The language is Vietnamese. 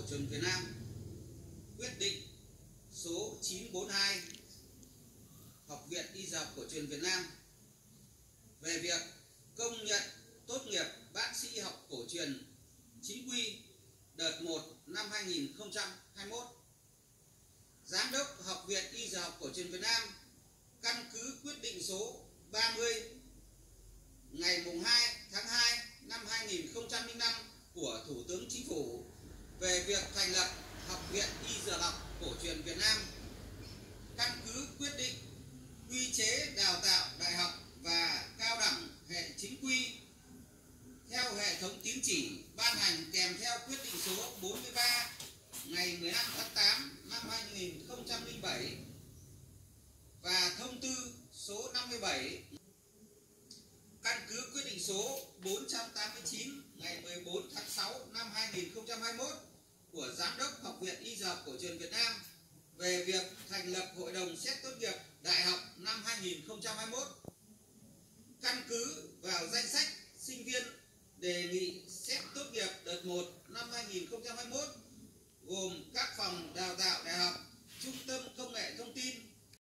truyền Việt Nam quyết định số 942 Học viện Y Dược Cổ truyền Việt Nam về việc công nhận tốt nghiệp bác sĩ học cổ truyền chính quy đợt 1 năm 2021. Giám đốc Học viện Y Dược Cổ truyền Việt Nam căn cứ quyết định số 30 ngày 2 tháng 2 năm 2005 của Thủ tướng Chính phủ về việc thành lập Học viện Y Dược học cổ truyền Việt Nam, căn cứ quyết định quy chế đào tạo đại học và cao đẳng hệ chính quy theo hệ thống tín chỉ ban hành kèm theo quyết định số 43 ngày 15 tháng 8 năm 2007 và thông tư số 57 căn cứ quyết định số 489 ngày 14 tháng 6 năm 2021 của Giám đốc Học viện Y Dược Cổ truyền Việt Nam về việc thành lập Hội đồng xét tốt nghiệp đại học năm 2021, căn cứ vào danh sách sinh viên đề nghị xét tốt nghiệp đợt 1 năm 2021 gồm các phòng đào tạo đại học, trung tâm công nghệ thông tin,